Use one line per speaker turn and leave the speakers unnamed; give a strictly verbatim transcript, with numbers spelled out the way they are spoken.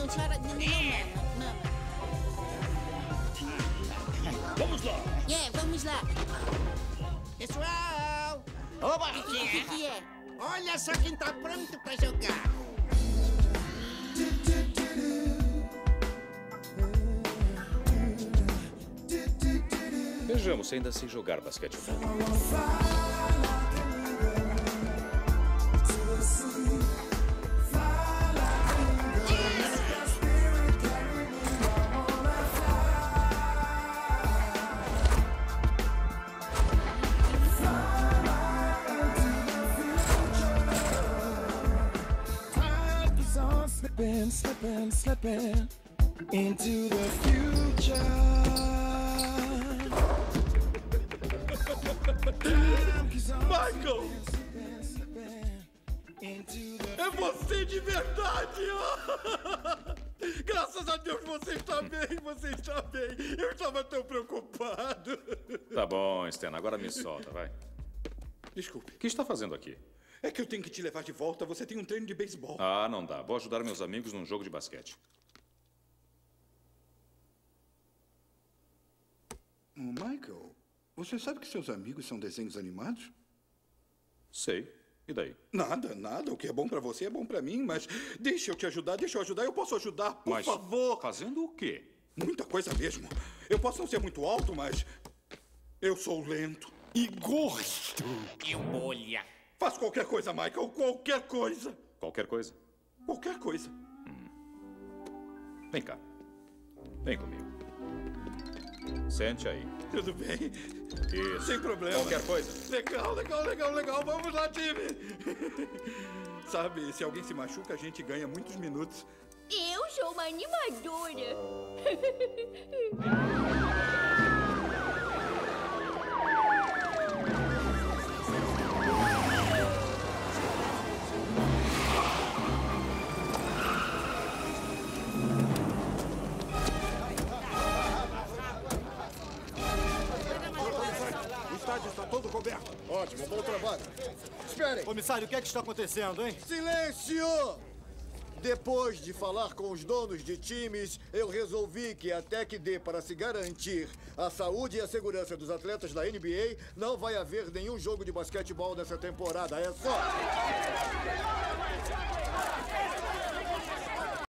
não, para, não, não, não.
Vamos lá!
É, vamos lá.
Pessoal!
Oba!
O que, que é?
Olha só quem tá pronto pra jogar.
Vejamos se ainda sei jogar basquetebol.
Slipping, slipping, slipping into the future.
Michael! É você de verdade! Graças a Deus você está bem, você está bem. Eu estava tão preocupado.
Tá bom, Stan, agora me solta, vai.
Desculpe.
O que está fazendo aqui?
É que eu tenho que te levar de volta. Você tem um treino de beisebol.
Ah, não dá. Vou ajudar meus amigos num jogo de basquete.
Oh, Michael, você sabe que seus amigos são desenhos animados?
Sei. E daí?
Nada, nada. O que é bom pra você é bom pra mim, mas deixa eu te ajudar, deixa eu ajudar. Eu posso ajudar, por
Mas
favor.
fazendo o quê?
Muita coisa mesmo. Eu posso não ser muito alto, mas eu sou lento e gosto.
E bolha.
Faz qualquer coisa, Michael, qualquer coisa.
Qualquer coisa?
Qualquer coisa.
Hum. Vem cá. Vem comigo. Sente aí.
Tudo bem.
Isso.
Sem problema.
Qualquer coisa.
Legal, legal, legal, legal. Vamos lá, time. Sabe, se alguém se machuca, a gente ganha muitos minutos.
Eu sou uma animadora.
O estádio está todo coberto.
Ótimo, bom trabalho. Esperem.
Comissário, o que é que está acontecendo, hein?
Silêncio! Depois de falar com os donos de times, eu resolvi que até que dê para se garantir a saúde e a segurança dos atletas da N B A, não vai haver nenhum jogo de basquetebol nessa temporada. É só...